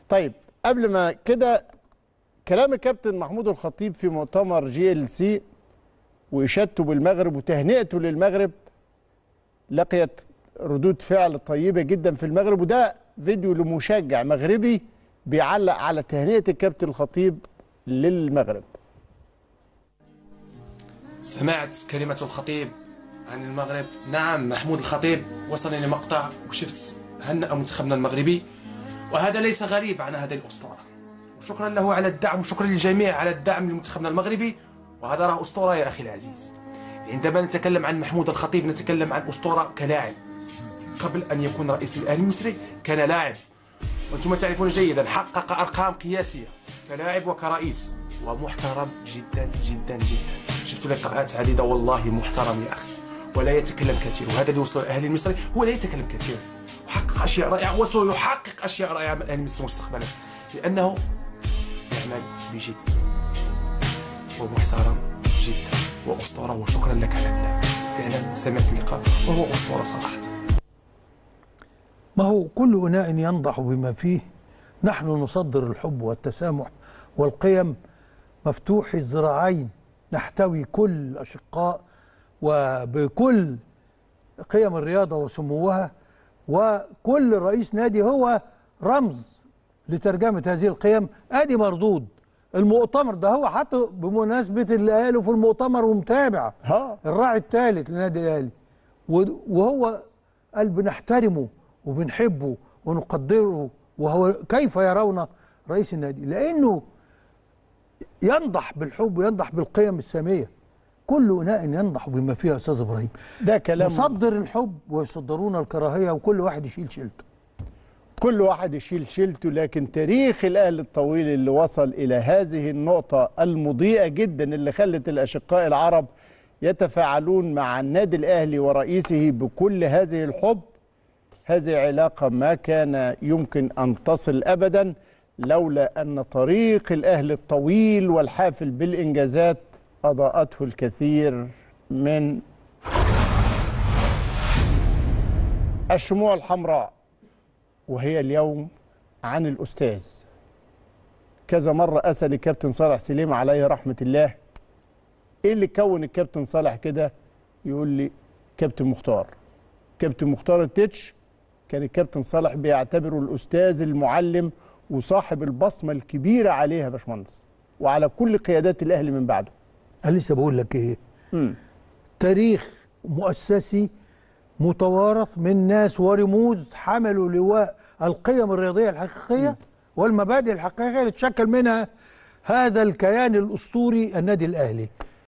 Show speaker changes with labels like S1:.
S1: طيب قبل ما كده، كلام الكابتن محمود الخطيب في مؤتمر GLC وإشادته بالمغرب وتهنئته للمغرب لقيت ردود فعل طيبة جدا في المغرب، وده فيديو لمشجع مغربي بيعلق على تهنئة الكابتن الخطيب للمغرب.
S2: سمعت كلمة الخطيب عن المغرب. نعم، محمود الخطيب وصلني مقطع وشفت هنأ منتخبنا المغربي، وهذا ليس غريب عن هذه الأسطورة، وشكرا له على الدعم، وشكرا للجميع على الدعم لمنتخبنا المغربي، وهذا راه أسطورة يا أخي العزيز. عندما نتكلم عن محمود الخطيب نتكلم عن أسطورة كلاعب. قبل أن يكون رئيس الأهلي المصري كان لاعب، وأنتم تعرفون جيدا حقق أرقام قياسية كلاعب وكرئيس، ومحترم جدا جدا جدا. شفت لقاءات عديدة والله محترم يا أخي، ولا يتكلم كثير، وهذا اللي وصل الأهلي المصري، هو لا يتكلم كثير، وحقق أشياء رائعة، وسيحقق أشياء رائعة من الأهلي المصري مستقبلا، لأنه يعمل بجد ومحترم جدا وأسطورة. وشكرا لك على الدعم، فعلا سمعت اللقاء وهو أسطورة صراحة.
S3: ما هو كل أناء ينضح بما فيه. نحن نصدر الحب والتسامح والقيم مفتوح الذراعين، نحتوي كل الأشقاء وبكل قيم الرياضة وسموها، وكل رئيس نادي هو رمز لترجمة هذه القيم. ادي مردود المؤتمر ده، هو حتى بمناسبة اللي قاله في المؤتمر ومتابع الراعي الثالث لنادي الاهلي، وهو قال بنحترمه وبنحبه ونقدره، وهو كيف يرون رئيس النادي، لأنه ينضح بالحب وينضح بالقيم السامية. كل أناء ينضح بما فيه يا أستاذ إبراهيم.
S1: ده كلام
S3: يصدر الحب ويصدرون الكراهية، وكل واحد يشيل شيلته.
S1: كل واحد يشيل شيلته، لكن تاريخ الأهلي الطويل اللي وصل إلى هذه النقطة المضيئة جدا اللي خلت الأشقاء العرب يتفاعلون مع النادي الأهلي ورئيسه بكل هذه الحب، هذه علاقة ما كان يمكن أن تصل أبدا لولا أن طريق الأهلي الطويل والحافل بالإنجازات أضاءته الكثير من الشموع الحمراء. وهي اليوم عن الأستاذ. كذا مرة أسأل الكابتن صالح سليم عليه رحمة الله إيه اللي كون الكابتن صالح كده، يقول لي كابتن مختار. كابتن مختار التتش كان الكابتن صالح بيعتبره الأستاذ المعلم وصاحب البصمة الكبيرة عليها يا باشمهندس وعلى كل قيادات الأهلي من بعده.
S3: أنا لسه بقول لك إيه، تاريخ مؤسسي متوارث من ناس ورموز حملوا لواء القيم الرياضية الحقيقية والمبادئ الحقيقية اللي تشكل منها هذا الكيان الأسطوري النادي الأهلي.